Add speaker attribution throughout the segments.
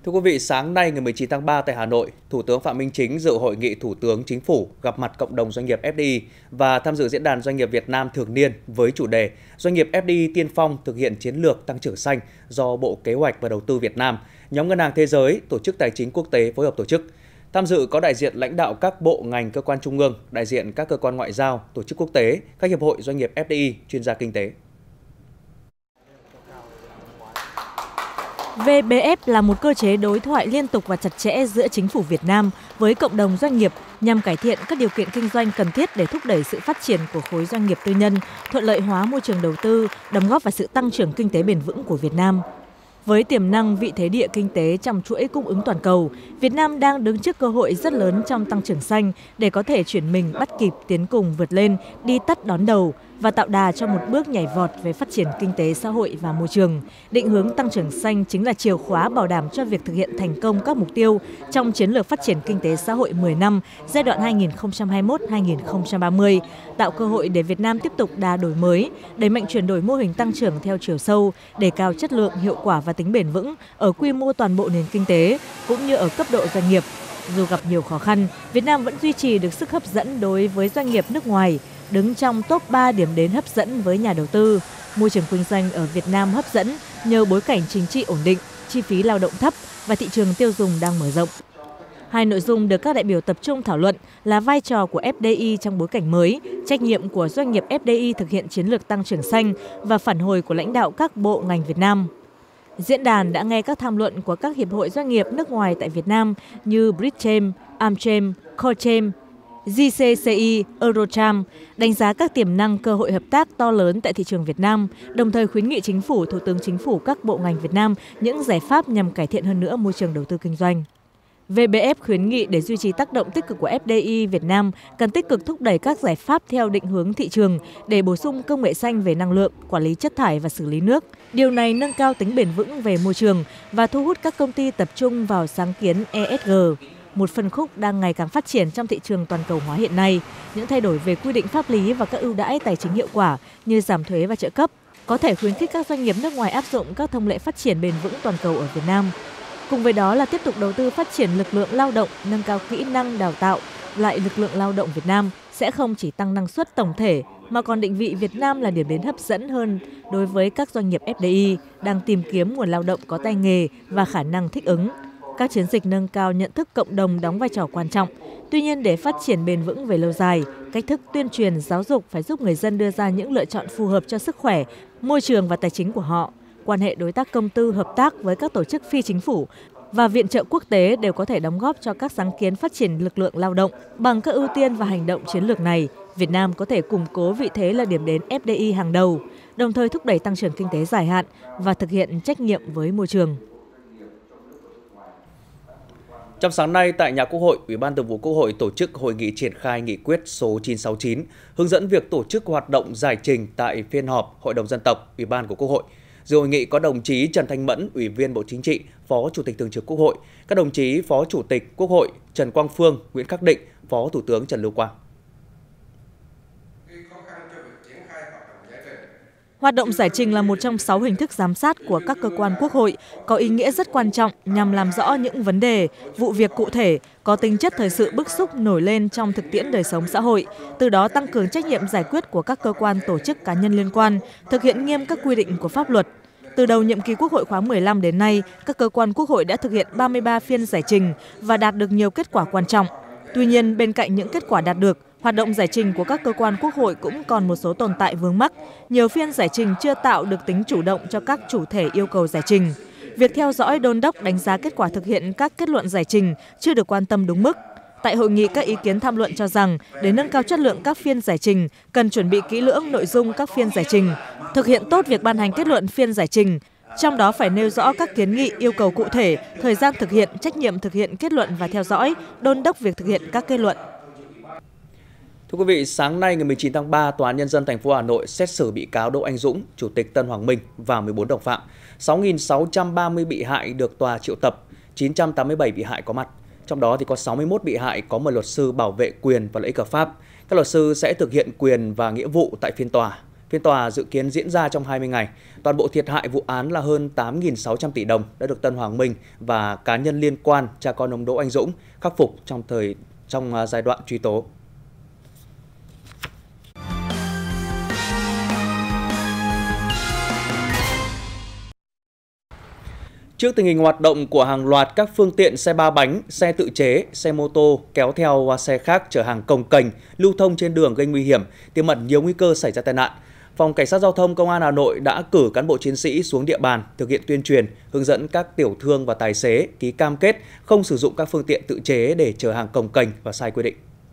Speaker 1: Thưa quý vị, sáng nay ngày 19 tháng 3 tại Hà Nội, Thủ tướng Phạm Minh Chính dự hội nghị Thủ tướng Chính phủ gặp mặt cộng đồng doanh nghiệp FDI và tham dự diễn đàn doanh nghiệp Việt Nam thường niên với chủ đề Doanh nghiệp FDI tiên phong thực hiện chiến lược tăng trưởng xanh do Bộ Kế hoạch và Đầu tư Việt Nam, nhóm Ngân hàng Thế giới, Tổ chức Tài chính Quốc tế phối hợp tổ chức. Tham dự có đại diện lãnh đạo các bộ ngành cơ quan trung ương, đại diện các cơ quan ngoại giao, tổ chức quốc tế, các hiệp hội doanh nghiệp FDI, chuyên gia kinh tế.
Speaker 2: VBF là một cơ chế đối thoại liên tục và chặt chẽ giữa chính phủ Việt Nam với cộng đồng doanh nghiệp nhằm cải thiện các điều kiện kinh doanh cần thiết để thúc đẩy sự phát triển của khối doanh nghiệp tư nhân, thuận lợi hóa môi trường đầu tư, đóng góp vào sự tăng trưởng kinh tế bền vững của Việt Nam. Với tiềm năng vị thế địa kinh tế trong chuỗi cung ứng toàn cầu, Việt Nam đang đứng trước cơ hội rất lớn trong tăng trưởng xanh để có thể chuyển mình bắt kịp, tiến cùng vượt lên, đi tắt đón đầu và tạo đà cho một bước nhảy vọt về phát triển kinh tế xã hội và môi trường. Định hướng tăng trưởng xanh chính là chìa khóa bảo đảm cho việc thực hiện thành công các mục tiêu trong chiến lược phát triển kinh tế xã hội 10 năm giai đoạn 2021-2030, tạo cơ hội để Việt Nam tiếp tục đà đổi mới, đẩy mạnh chuyển đổi mô hình tăng trưởng theo chiều sâu, đề cao chất lượng, hiệu quả và tính bền vững ở quy mô toàn bộ nền kinh tế cũng như ở cấp độ doanh nghiệp. Dù gặp nhiều khó khăn, Việt Nam vẫn duy trì được sức hấp dẫn đối với doanh nghiệp nước ngoài, đứng trong top 3 điểm đến hấp dẫn với nhà đầu tư. Môi trường kinh doanh ở Việt Nam hấp dẫn nhờ bối cảnh chính trị ổn định, chi phí lao động thấp và thị trường tiêu dùng đang mở rộng. Hai nội dung được các đại biểu tập trung thảo luận là vai trò của FDI trong bối cảnh mới, trách nhiệm của doanh nghiệp FDI thực hiện chiến lược tăng trưởng xanh và phản hồi của lãnh đạo các bộ ngành Việt Nam. Diễn đàn đã nghe các tham luận của các hiệp hội doanh nghiệp nước ngoài tại Việt Nam như Bridgechem, Amchem, Corchem, JCCI, Eurocharm, đánh giá các tiềm năng cơ hội hợp tác to lớn tại thị trường Việt Nam, đồng thời khuyến nghị Chính phủ, Thủ tướng Chính phủ các bộ ngành Việt Nam những giải pháp nhằm cải thiện hơn nữa môi trường đầu tư kinh doanh. VBF khuyến nghị để duy trì tác động tích cực của FDI Việt Nam cần tích cực thúc đẩy các giải pháp theo định hướng thị trường để bổ sung công nghệ xanh về năng lượng, quản lý chất thải và xử lý nước. Điều này nâng cao tính bền vững về môi trường và thu hút các công ty tập trung vào sáng kiến ESG, một phân khúc đang ngày càng phát triển trong thị trường toàn cầu hóa hiện nay. Những thay đổi về quy định pháp lý và các ưu đãi tài chính hiệu quả như giảm thuế và trợ cấp có thể khuyến khích các doanh nghiệp nước ngoài áp dụng các thông lệ phát triển bền vững toàn cầu ở Việt Nam. Cùng với đó là tiếp tục đầu tư phát triển lực lượng lao động, nâng cao kỹ năng đào tạo lại lực lượng lao động Việt Nam sẽ không chỉ tăng năng suất tổng thể mà còn định vị Việt Nam là điểm đến hấp dẫn hơn đối với các doanh nghiệp FDI đang tìm kiếm nguồn lao động có tay nghề và khả năng thích ứng. Các chiến dịch nâng cao nhận thức cộng đồng đóng vai trò quan trọng. Tuy nhiên, để phát triển bền vững về lâu dài, cách thức tuyên truyền, giáo dục phải giúp người dân đưa ra những lựa chọn phù hợp cho sức khỏe, môi trường và tài chính của họ. Quan hệ đối tác công tư, hợp tác với các tổ chức phi chính phủ và viện trợ quốc tế đều có thể đóng góp cho các sáng kiến phát triển lực lượng lao động. Bằng các ưu tiên và hành động chiến lược này, Việt Nam có thể củng cố vị thế là điểm đến FDI hàng đầu, đồng thời thúc đẩy tăng trưởng kinh tế dài hạn và thực hiện trách nhiệm với môi trường.
Speaker 1: Trong sáng nay tại nhà Quốc hội, Ủy ban Thường vụ Quốc hội tổ chức hội nghị triển khai nghị quyết số 969 hướng dẫn việc tổ chức hoạt động giải trình tại phiên họp Hội đồng Dân tộc, Ủy ban của Quốc hội. Dự hội nghị có đồng chí Trần Thanh Mẫn, Ủy viên Bộ Chính trị, Phó Chủ tịch Thường trực Quốc hội, các đồng chí Phó Chủ tịch Quốc hội Trần Quang Phương, Nguyễn Khắc Định, Phó Thủ tướng Trần Lưu Quang.
Speaker 2: Hoạt động giải trình là một trong 6 hình thức giám sát của các cơ quan Quốc hội, có ý nghĩa rất quan trọng nhằm làm rõ những vấn đề, vụ việc cụ thể, có tính chất thời sự bức xúc nổi lên trong thực tiễn đời sống xã hội, từ đó tăng cường trách nhiệm giải quyết của các cơ quan tổ chức cá nhân liên quan, thực hiện nghiêm các quy định của pháp luật. Từ đầu nhiệm kỳ Quốc hội khóa 15 đến nay, các cơ quan Quốc hội đã thực hiện 33 phiên giải trình và đạt được nhiều kết quả quan trọng. Tuy nhiên, bên cạnh những kết quả đạt được, hoạt động giải trình của các cơ quan Quốc hội cũng còn một số tồn tại vướng mắc. Nhiều phiên giải trình chưa tạo được tính chủ động cho các chủ thể yêu cầu giải trình. Việc theo dõi, đôn đốc, đánh giá kết quả thực hiện các kết luận giải trình chưa được quan tâm đúng mức. Tại hội nghị, các ý kiến tham luận cho rằng để nâng cao chất lượng các phiên giải trình, cần chuẩn bị kỹ lưỡng nội dung các phiên giải trình, thực hiện tốt việc ban hành kết luận phiên giải trình. Trong đó phải nêu rõ các kiến nghị, yêu cầu cụ thể, thời gian thực hiện, trách nhiệm thực hiện kết luận và theo dõi, đôn đốc việc thực hiện các kết luận.
Speaker 1: Thưa quý vị, sáng nay ngày 19 tháng 3, Tòa án Nhân dân thành phố Hà Nội xét xử bị cáo Đỗ Anh Dũng, Chủ tịch Tân Hoàng Minh và 14 đồng phạm. 6.630 bị hại được tòa triệu tập, 987 bị hại có mặt. Trong đó thì có 61 bị hại có mời luật sư bảo vệ quyền và lợi ích hợp pháp. Các luật sư sẽ thực hiện quyền và nghĩa vụ tại phiên tòa. Phiên tòa dự kiến diễn ra trong 20 ngày. Toàn bộ thiệt hại vụ án là hơn 8.600 tỷ đồng đã được Tân Hoàng Minh và cá nhân liên quan cha con ông Đỗ Anh Dũng khắc phục trong giai đoạn truy tố. Trước tình hình hoạt động của hàng loạt các phương tiện xe ba bánh, xe tự chế, xe mô tô kéo theo xe khác chở hàng cồng kềnh lưu thông trên đường gây nguy hiểm, tiềm ẩn nhiều nguy cơ xảy ra tai nạn, Phòng Cảnh sát Giao thông Công an Hà Nội đã cử cán bộ chiến sĩ xuống địa bàn thực hiện tuyên truyền, hướng dẫn các tiểu thương và tài xế ký cam kết không sử dụng các phương tiện tự chế để chở hàng cồng kềnh và sai quy định.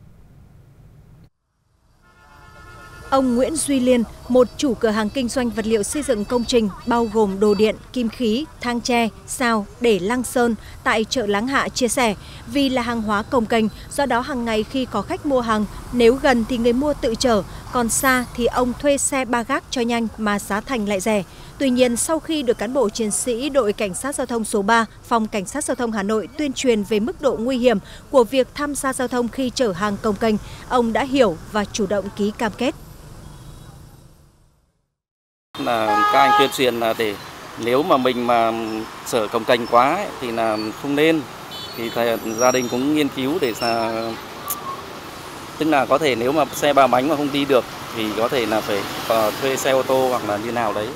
Speaker 3: Ông Nguyễn Duy Liên, một chủ cửa hàng kinh doanh vật liệu xây dựng công trình bao gồm đồ điện, kim khí, thang tre, sao, để lăng sơn tại chợ Láng Hạ chia sẻ, vì là hàng hóa cồng kềnh, do đó hàng ngày khi có khách mua hàng, nếu gần thì người mua tự chở, còn xa thì ông thuê xe ba gác cho nhanh mà giá thành lại rẻ. Tuy nhiên, sau khi được cán bộ chiến sĩ đội Cảnh sát Giao thông số 3, Phòng Cảnh sát Giao thông Hà Nội tuyên truyền về mức độ nguy hiểm của việc tham gia giao thông khi chở hàng cồng kềnh, ông đã hiểu và chủ động ký cam kết.
Speaker 4: Là các anh tuyên truyền là để nếu mà mình mà chở cồng kềnh quá ấy, thì là không nên, thì gia đình cũng nghiên cứu để tức là có thể nếu mà xe ba bánh mà không đi được thì có thể là phải thuê xe ô tô hoặc là như nào đấy.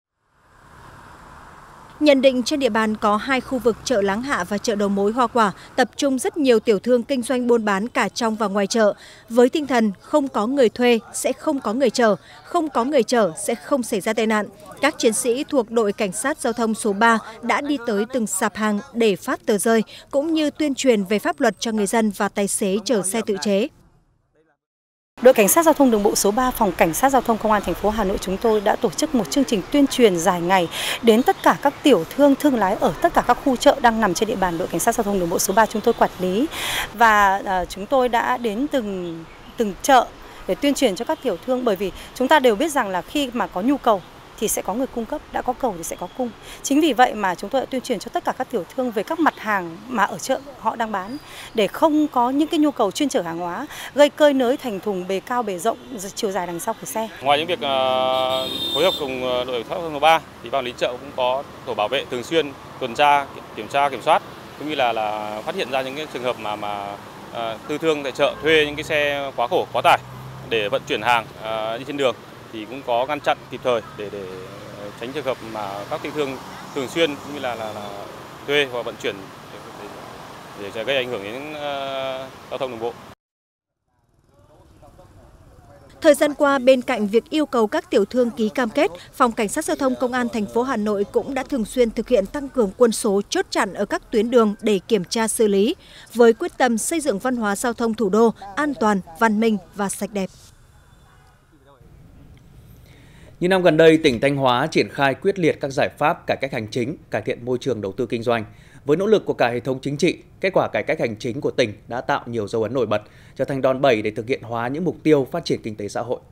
Speaker 3: Nhận định trên địa bàn có 2 khu vực chợ Láng Hạ và chợ đầu mối Hoa Quả, tập trung rất nhiều tiểu thương kinh doanh buôn bán cả trong và ngoài chợ. Với tinh thần không có người thuê sẽ không có người chở, không có người chở sẽ không xảy ra tai nạn. Các chiến sĩ thuộc đội Cảnh sát Giao thông số 3 đã đi tới từng sạp hàng để phát tờ rơi, cũng như tuyên truyền về pháp luật cho người dân và tài xế chở xe tự chế.
Speaker 5: Đội Cảnh sát Giao thông Đường bộ số 3, Phòng Cảnh sát Giao thông Công an thành phố Hà Nội chúng tôi đã tổ chức một chương trình tuyên truyền dài ngày đến tất cả các tiểu thương, thương lái ở tất cả các khu chợ đang nằm trên địa bàn đội Cảnh sát Giao thông Đường bộ số 3 chúng tôi quản lý, và chúng tôi đã đến từng chợ để tuyên truyền cho các tiểu thương, bởi vì chúng ta đều biết rằng là khi mà có nhu cầu thì sẽ có người cung cấp, đã có cầu thì sẽ có cung. Chính vì vậy mà chúng tôi đã tuyên truyền cho tất cả các tiểu thương về các mặt hàng mà ở chợ họ đang bán, để không có những cái nhu cầu chuyên chở hàng hóa gây cơi nới thành thùng bề cao bề rộng chiều dài đằng sau của xe.
Speaker 6: Ngoài những việc phối hợp cùng đội Cảnh sát Giao thông số 3 thì ban quản lý chợ cũng có tổ bảo vệ thường xuyên tuần tra, kiểm soát, cũng như là phát hiện ra những cái trường hợp mà tư thương tại chợ thuê những cái xe quá khổ, quá tải để vận chuyển hàng đi trên đường, thì cũng có ngăn chặn kịp thời để tránh trường hợp mà các tiểu thương thường xuyên cũng như là thuê hoặc vận chuyển để gây ảnh hưởng đến giao thông đường bộ.
Speaker 3: Thời gian qua, bên cạnh việc yêu cầu các tiểu thương ký cam kết, Phòng Cảnh sát Giao thông Công an thành phố Hà Nội cũng đã thường xuyên thực hiện tăng cường quân số chốt chặn ở các tuyến đường để kiểm tra xử lý, với quyết tâm xây dựng văn hóa giao thông thủ đô an toàn, văn minh và sạch đẹp.
Speaker 1: Những năm gần đây, tỉnh Thanh Hóa triển khai quyết liệt các giải pháp cải cách hành chính, cải thiện môi trường đầu tư kinh doanh. Với nỗ lực của cả hệ thống chính trị, kết quả cải cách hành chính của tỉnh đã tạo nhiều dấu ấn nổi bật, trở thành đòn bẩy để thực hiện hóa những mục tiêu phát triển kinh tế xã hội.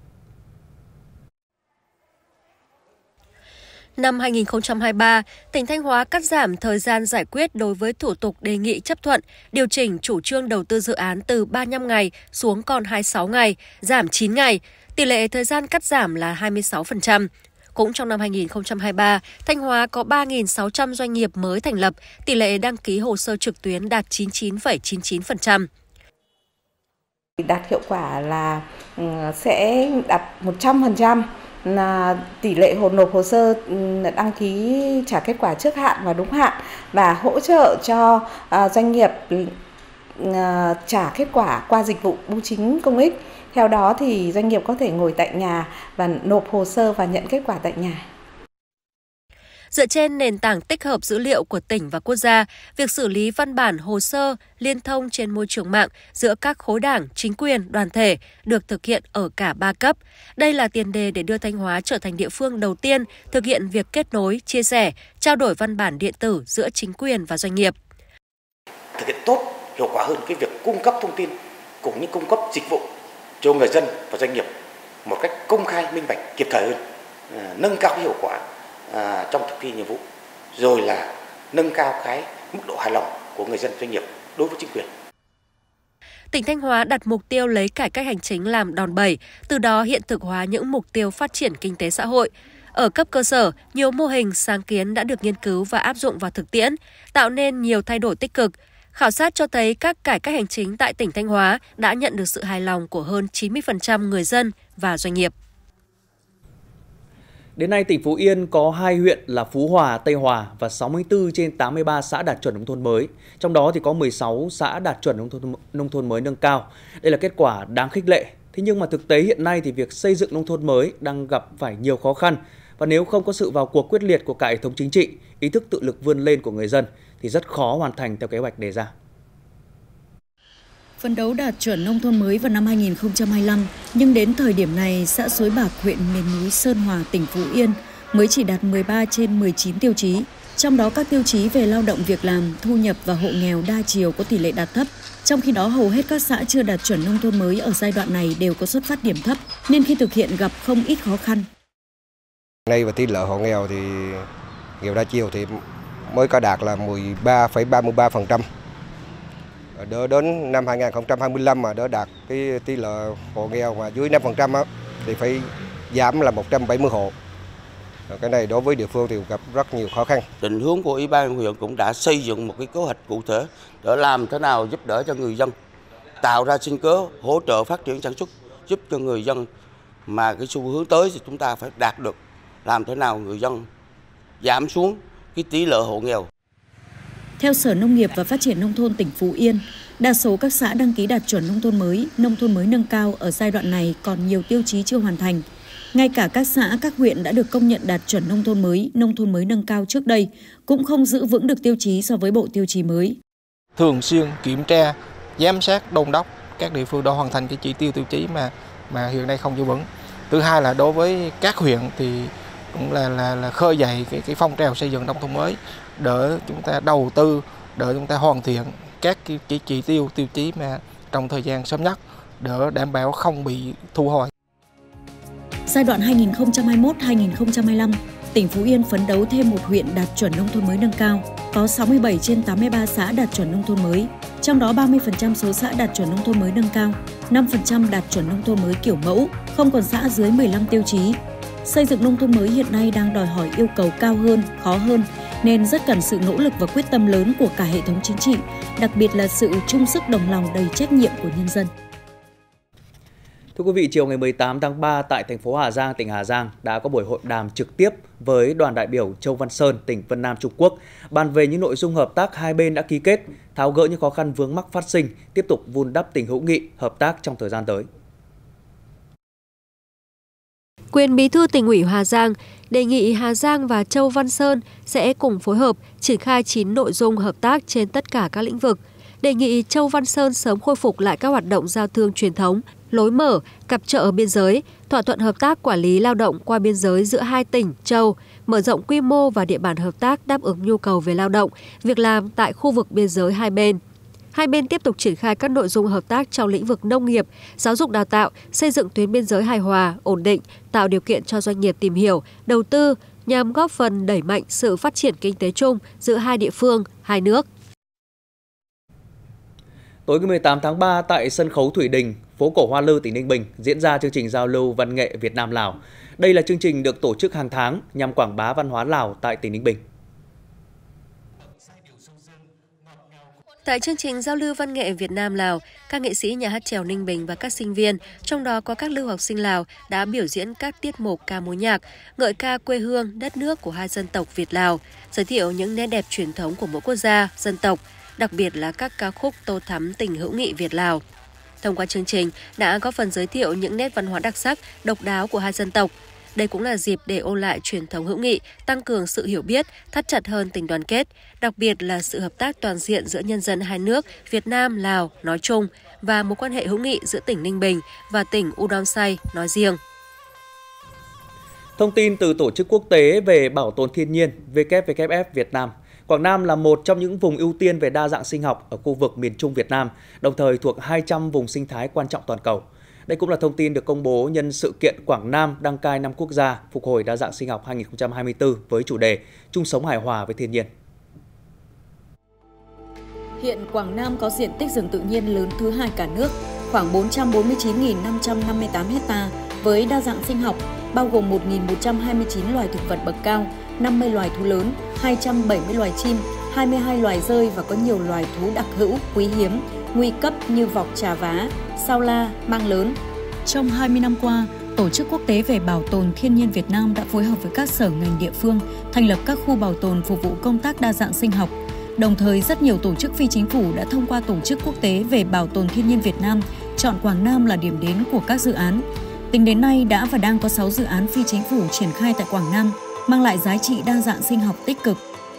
Speaker 7: Năm 2023, tỉnh Thanh Hóa cắt giảm thời gian giải quyết đối với thủ tục đề nghị chấp thuận, điều chỉnh chủ trương đầu tư dự án từ 35 ngày xuống còn 26 ngày, giảm 9 ngày. Tỷ lệ thời gian cắt giảm là 26%. Cũng trong năm 2023, Thanh Hóa có 3.600 doanh nghiệp mới thành lập, tỷ lệ đăng ký hồ sơ trực tuyến đạt 99,99%.
Speaker 8: Đạt hiệu quả là sẽ đạt 100%. Là tỷ lệ nộp hồ sơ đăng ký trả kết quả trước hạn và đúng hạn, và hỗ trợ cho doanh nghiệp trả kết quả qua dịch vụ bưu chính công ích. Theo đó thì doanh nghiệp có thể ngồi tại nhà và nộp hồ sơ và nhận kết quả tại nhà.
Speaker 7: Dựa trên nền tảng tích hợp dữ liệu của tỉnh và quốc gia, việc xử lý văn bản hồ sơ liên thông trên môi trường mạng giữa các khối đảng, chính quyền, đoàn thể được thực hiện ở cả 3 cấp. Đây là tiền đề để đưa Thanh Hóa trở thành địa phương đầu tiên thực hiện việc kết nối, chia sẻ, trao đổi văn bản điện tử giữa chính quyền và doanh nghiệp.
Speaker 9: Thực hiện tốt, hiệu quả hơn cái việc cung cấp thông tin cũng như cung cấp dịch vụ cho người dân và doanh nghiệp một cách công khai, minh bạch, kịp thời hơn, nâng cao cái hiệu quả trong thực thi nhiệm vụ, rồi là nâng cao cái mức độ hài lòng của người dân, doanh nghiệp đối với chính quyền.
Speaker 7: Tỉnh Thanh Hóa đặt mục tiêu lấy cải cách hành chính làm đòn bẩy, từ đó hiện thực hóa những mục tiêu phát triển kinh tế xã hội. Ở cấp cơ sở, nhiều mô hình sáng kiến đã được nghiên cứu và áp dụng vào thực tiễn, tạo nên nhiều thay đổi tích cực. Khảo sát cho thấy các cải cách hành chính tại tỉnh Thanh Hóa đã nhận được sự hài lòng của hơn 90% người dân và doanh nghiệp.
Speaker 1: Đến nay, tỉnh Phú Yên có 2 huyện là Phú Hòa, Tây Hòa và 64 trên 83 xã đạt chuẩn nông thôn mới. Trong đó thì có 16 xã đạt chuẩn nông thôn mới nâng cao. Đây là kết quả đáng khích lệ. Thế nhưng mà thực tế hiện nay thì việc xây dựng nông thôn mới đang gặp phải nhiều khó khăn. Và nếu không có sự vào cuộc quyết liệt của cả hệ thống chính trị, ý thức tự lực vươn lên của người dân thì rất khó hoàn thành theo kế hoạch đề ra.
Speaker 10: Phấn đấu đạt chuẩn nông thôn mới vào năm 2025, nhưng đến thời điểm này, xã Suối Bạc, huyện miền núi Sơn Hòa, tỉnh Phú Yên mới chỉ đạt 13 trên 19 tiêu chí. Trong đó các tiêu chí về lao động việc làm, thu nhập và hộ nghèo đa chiều có tỷ lệ đạt thấp. Trong khi đó, hầu hết các xã chưa đạt chuẩn nông thôn mới ở giai đoạn này đều có xuất phát điểm thấp, nên khi thực hiện gặp không ít khó khăn.
Speaker 11: Nay và tỷ lệ hộ nghèo thì nghèo đa chiều thì mới có đạt là 13,33%. Đến năm 2025 mà đã đạt cái tỷ lệ hộ nghèo mà dưới 5% á, thì phải giảm là 170 hộ. Cái này đối với địa phương thì gặp rất nhiều khó khăn.
Speaker 12: Định hướng của Ủy ban huyện cũng đã xây dựng một cái kế hoạch cụ thể để làm thế nào giúp đỡ cho người dân, tạo ra sinh kế, hỗ trợ phát triển sản xuất, giúp cho người dân mà cái xu hướng tới thì chúng ta phải đạt được, làm thế nào người dân giảm xuống cái tỷ lệ hộ nghèo.
Speaker 10: Theo Sở Nông nghiệp và Phát triển Nông thôn tỉnh Phú Yên, đa số các xã đăng ký đạt chuẩn nông thôn mới nâng cao ở giai đoạn này còn nhiều tiêu chí chưa hoàn thành. Ngay cả các xã, các huyện đã được công nhận đạt chuẩn nông thôn mới nâng cao trước đây cũng không giữ vững được tiêu chí so với bộ tiêu chí mới.
Speaker 13: Thường xuyên kiểm tra, giám sát, đôn đốc các địa phương đã hoàn thành cái chỉ tiêu tiêu chí mà hiện nay không giữ vững. Thứ hai là đối với các huyện thì cũng là khơi dậy cái phong trào xây dựng nông thôn mới để chúng ta đầu tư, để chúng ta hoàn thiện các cái chỉ tiêu tiêu chí mà trong thời gian sớm nhất để đảm bảo không bị thu hồi.
Speaker 10: Giai đoạn 2021-2025, tỉnh Phú Yên phấn đấu thêm một huyện đạt chuẩn nông thôn mới nâng cao, có 67 trên 83 xã đạt chuẩn nông thôn mới, trong đó 30% số xã đạt chuẩn nông thôn mới nâng cao, 5% đạt chuẩn nông thôn mới kiểu mẫu, không còn xã dưới 15 tiêu chí. Xây dựng nông thôn mới hiện nay đang đòi hỏi yêu cầu cao hơn, khó hơn, nên rất cần sự nỗ lực và quyết tâm lớn của cả hệ thống chính trị, đặc biệt là sự chung sức đồng lòng đầy trách nhiệm của nhân dân.
Speaker 1: Thưa quý vị, chiều ngày 18 tháng 3 tại thành phố Hà Giang, tỉnh Hà Giang đã có buổi hội đàm trực tiếp với đoàn đại biểu Châu Văn Sơn, tỉnh Vân Nam, Trung Quốc, bàn về những nội dung hợp tác hai bên đã ký kết, tháo gỡ những khó khăn vướng mắc phát sinh, tiếp tục vun đắp tình hữu nghị, hợp tác trong thời gian tới.
Speaker 7: Quyền Bí thư Tỉnh ủy Hà Giang đề nghị Hà Giang và Châu Văn Sơn sẽ cùng phối hợp triển khai 9 nội dung hợp tác trên tất cả các lĩnh vực. Đề nghị Châu Văn Sơn sớm khôi phục lại các hoạt động giao thương truyền thống, lối mở, cặp chợ biên giới, thỏa thuận hợp tác quản lý lao động qua biên giới giữa hai tỉnh Châu, mở rộng quy mô và địa bàn hợp tác đáp ứng nhu cầu về lao động, việc làm tại khu vực biên giới hai bên. Hai bên tiếp tục triển khai các nội dung hợp tác trong lĩnh vực nông nghiệp, giáo dục đào tạo, xây dựng tuyến biên giới hài hòa, ổn định, tạo điều kiện cho doanh nghiệp tìm hiểu, đầu tư nhằm góp phần đẩy mạnh sự phát triển kinh tế chung giữa hai địa phương, hai nước.
Speaker 1: Tối ngày 18 tháng 3 tại sân khấu Thủy Đình, phố cổ Hoa Lư, tỉnh Ninh Bình diễn ra chương trình giao lưu văn nghệ Việt Nam Lào. Đây là chương trình được tổ chức hàng tháng nhằm quảng bá văn hóa Lào tại tỉnh Ninh Bình.
Speaker 7: Tại chương trình giao lưu văn nghệ Việt Nam Lào, các nghệ sĩ nhà hát chèo Ninh Bình và các sinh viên, trong đó có các lưu học sinh Lào, đã biểu diễn các tiết mục ca mối nhạc, ngợi ca quê hương, đất nước của hai dân tộc Việt Lào, giới thiệu những nét đẹp truyền thống của mỗi quốc gia, dân tộc, đặc biệt là các ca khúc tô thắm tình hữu nghị Việt Lào. Thông qua chương trình đã góp phần giới thiệu những nét văn hóa đặc sắc, độc đáo của hai dân tộc. Đây cũng là dịp để ôn lại truyền thống hữu nghị, tăng cường sự hiểu biết, thắt chặt hơn tình đoàn kết, đặc biệt là sự hợp tác toàn diện giữa nhân dân hai nước Việt Nam, Lào nói chung và mối quan hệ hữu nghị giữa tỉnh Ninh Bình và tỉnh Udon Say nói riêng.
Speaker 1: Thông tin từ Tổ chức Quốc tế về Bảo tồn Thiên nhiên WWF Việt Nam, Quảng Nam là một trong những vùng ưu tiên về đa dạng sinh học ở khu vực miền Trung Việt Nam, đồng thời thuộc 200 vùng sinh thái quan trọng toàn cầu. Đây cũng là thông tin được công bố nhân sự kiện Quảng Nam đăng cai năm quốc gia phục hồi đa dạng sinh học 2024 với chủ đề chung sống hài hòa với thiên nhiên.
Speaker 10: Hiện Quảng Nam có diện tích rừng tự nhiên lớn thứ 2 cả nước, khoảng 449.558 hectare với đa dạng sinh học, bao gồm 1.129 loài thực vật bậc cao, 50 loài thú lớn, 270 loài chim, 22 loài rơi và có nhiều loài thú đặc hữu, quý hiếm, nguy cấp như vọc trà vá, sao la, mang lớn. Trong 20 năm qua, Tổ chức Quốc tế về Bảo tồn Thiên nhiên Việt Nam đã phối hợp với các sở ngành địa phương thành lập các khu bảo tồn phục vụ công tác đa dạng sinh học. Đồng thời, rất nhiều tổ chức phi chính phủ đã thông qua Tổ chức Quốc tế về Bảo tồn Thiên nhiên Việt Nam chọn Quảng Nam là điểm đến của các dự án. Tính đến nay đã và đang có 6 dự án phi chính phủ triển khai tại Quảng Nam, mang lại giá trị đa dạng sinh học tích cực.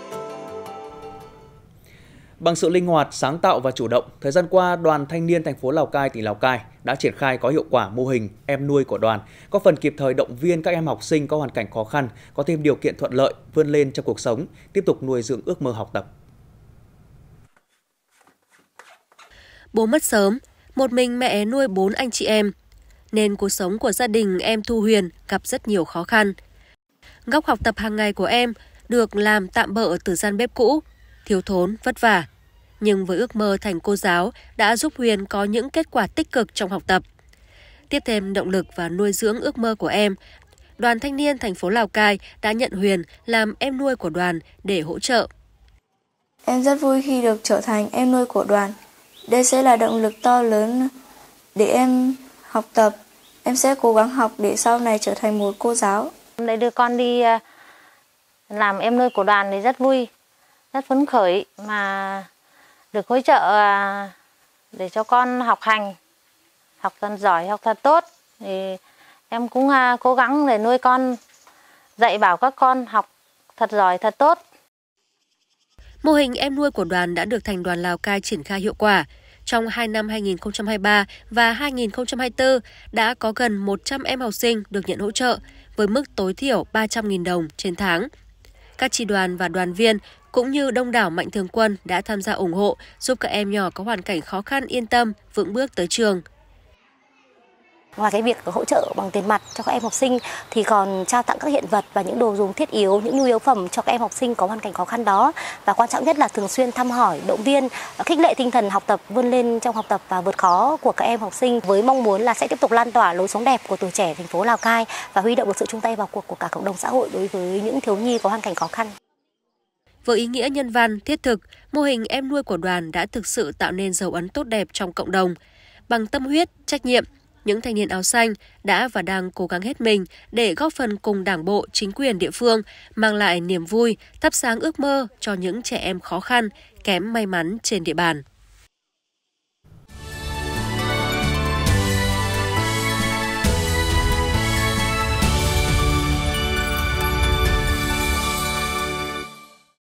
Speaker 1: Bằng sự linh hoạt, sáng tạo và chủ động, thời gian qua, Đoàn Thanh niên thành phố Lào Cai, tỉnh Lào Cai đã triển khai có hiệu quả mô hình em nuôi của đoàn, góp phần kịp thời động viên các em học sinh có hoàn cảnh khó khăn, có thêm điều kiện thuận lợi, vươn lên trong cuộc sống, tiếp tục nuôi dưỡng ước mơ học tập.
Speaker 7: Bố mất sớm, một mình mẹ nuôi 4 anh chị em, nên cuộc sống của gia đình em Thu Huyền gặp rất nhiều khó khăn. Góc học tập hàng ngày của em được làm tạm bợ từ gian bếp cũ, thiếu thốn, vất vả. Nhưng với ước mơ thành cô giáo đã giúp Huyền có những kết quả tích cực trong học tập. Tiếp thêm động lực và nuôi dưỡng ước mơ của em, Đoàn Thanh niên thành phố Lào Cai đã nhận Huyền làm em nuôi của đoàn để hỗ trợ.
Speaker 14: Em rất vui khi được trở thành em nuôi của đoàn. Đây sẽ là động lực to lớn để em học tập. Em sẽ cố gắng học để sau này trở thành một cô giáo.
Speaker 15: Để đưa con đi làm em nuôi của đoàn thì rất vui, rất phấn khởi mà được hỗ trợ để cho con học hành, học thật giỏi, học thật tốt. Thì em cũng cố gắng để nuôi con, dạy bảo các con học thật giỏi, thật tốt.
Speaker 7: Mô hình em nuôi của đoàn đã được Thành đoàn Lào Cai triển khai hiệu quả. Trong 2 năm 2023 và 2024 đã có gần 100 em học sinh được nhận hỗ trợ với mức tối thiểu 300.000 đồng trên tháng. Các chi đoàn và đoàn viên cũng như đông đảo mạnh thường quân đã tham gia ủng hộ, giúp các em nhỏ có hoàn cảnh khó khăn yên tâm, vững bước tới trường.
Speaker 16: Ngoài cái việc hỗ trợ bằng tiền mặt cho các em học sinh thì còn trao tặng các hiện vật và những đồ dùng thiết yếu, những nhu yếu phẩm cho các em học sinh có hoàn cảnh khó khăn đó. Và quan trọng nhất là thường xuyên thăm hỏi, động viên, khích lệ tinh thần học tập, vươn lên trong học tập và vượt khó của các em học sinh, với mong muốn là sẽ tiếp tục lan tỏa lối sống đẹp của tuổi trẻ thành phố Lào Cai và huy động được sự chung tay vào cuộc của cả cộng đồng xã hội đối với những thiếu nhi có hoàn cảnh khó khăn.
Speaker 7: Với ý nghĩa nhân văn, thiết thực, mô hình em nuôi của đoàn đã thực sự tạo nên dấu ấn tốt đẹp trong cộng đồng. Bằng tâm huyết, trách nhiệm, những thanh niên áo xanh đã và đang cố gắng hết mình để góp phần cùng Đảng bộ, chính quyền địa phương mang lại niềm vui, thắp sáng ước mơ cho những trẻ em khó khăn, kém may mắn trên địa bàn.